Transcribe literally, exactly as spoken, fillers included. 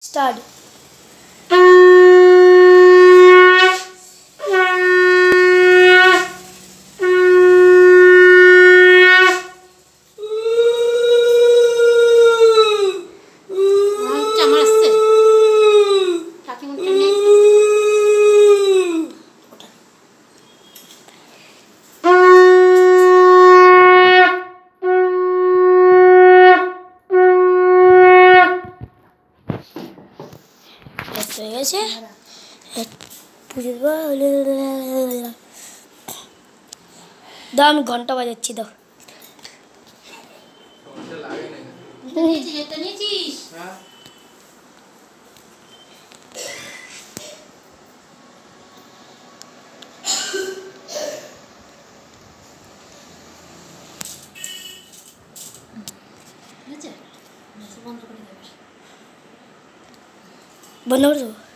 Start. হয়ে গেছে দাও আমি ঘন্টা বাজাচ্ছি দাও বন্ধ করে দেবো